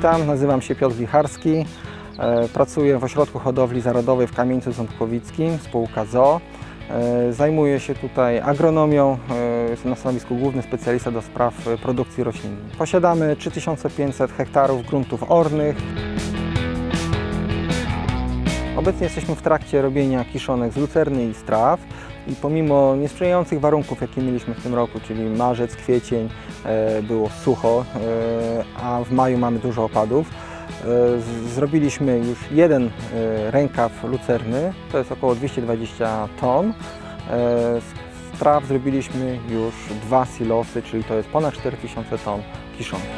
Witam, nazywam się Piotr Wicharski. Pracuję w Ośrodku Hodowli Zarodowej w Kamieńcu Ząbkowickim, spółka ZOO. Zajmuję się tutaj agronomią, jestem na stanowisku główny specjalista do spraw produkcji roślinnej. Posiadamy 3500 hektarów gruntów ornych. Obecnie jesteśmy w trakcie robienia kiszonek z lucerny i z traw i pomimo niesprzyjających warunków, jakie mieliśmy w tym roku, czyli marzec, kwiecień, było sucho, a w maju mamy dużo opadów, zrobiliśmy już jeden rękaw lucerny, to jest około 220 ton. Z traw zrobiliśmy już 2 silosy, czyli to jest ponad 4000 ton kiszonek.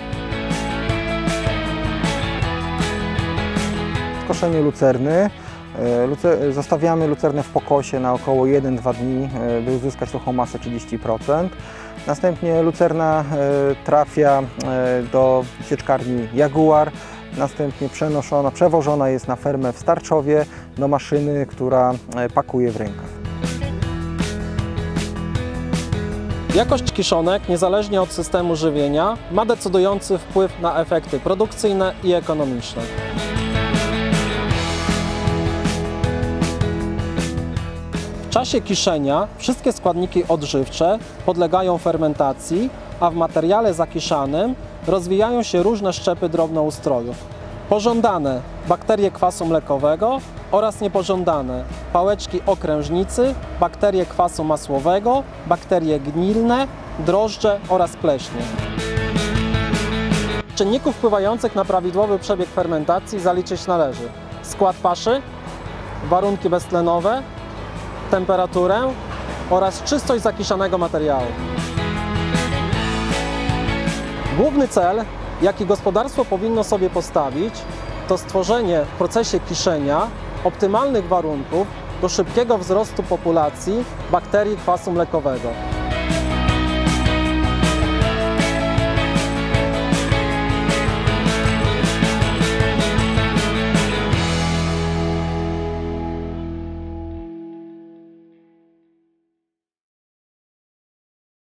Koszenie lucerny. Zostawiamy lucernę w pokosie na około 1-2 dni, by uzyskać suchą masę 30%. Następnie lucerna trafia do sieczkarni Jaguar. Następnie przewożona jest na fermę w Starczowie do maszyny, która pakuje w rękaw. Jakość kiszonek, niezależnie od systemu żywienia, ma decydujący wpływ na efekty produkcyjne i ekonomiczne. W czasie kiszenia wszystkie składniki odżywcze podlegają fermentacji, a w materiale zakiszanym rozwijają się różne szczepy drobnoustrojów. Pożądane bakterie kwasu mlekowego oraz niepożądane pałeczki okrężnicy, bakterie kwasu masłowego, bakterie gnilne, drożdże oraz pleśnie. Z czynników wpływających na prawidłowy przebieg fermentacji zaliczyć należy skład paszy, warunki beztlenowe, temperaturę oraz czystość zakiszanego materiału. Główny cel, jaki gospodarstwo powinno sobie postawić, to stworzenie w procesie kiszenia optymalnych warunków do szybkiego wzrostu populacji bakterii kwasu mlekowego.